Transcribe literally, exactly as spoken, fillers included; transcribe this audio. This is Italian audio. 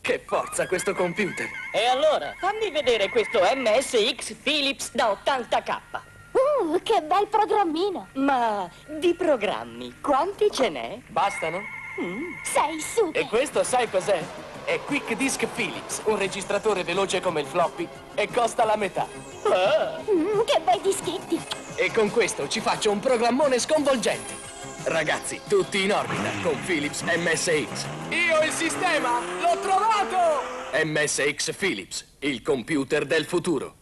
Che forza questo computer! E allora, fammi vedere questo M S X Philips da ottanta K. Uh, che bel programmino! Ma di programmi, quanti ce n'è? Bastano? Mm. Sei super! E questo sai cos'è? È Quick Disc Philips, un registratore veloce come il floppy e costa la metà. Ah. Mm, che bei dischetti! E con questo ci faccio un programmone sconvolgente. Ragazzi, tutti in orbita con Philips M S X. Io il sistema! L'ho trovato! M S X Philips, il computer del futuro.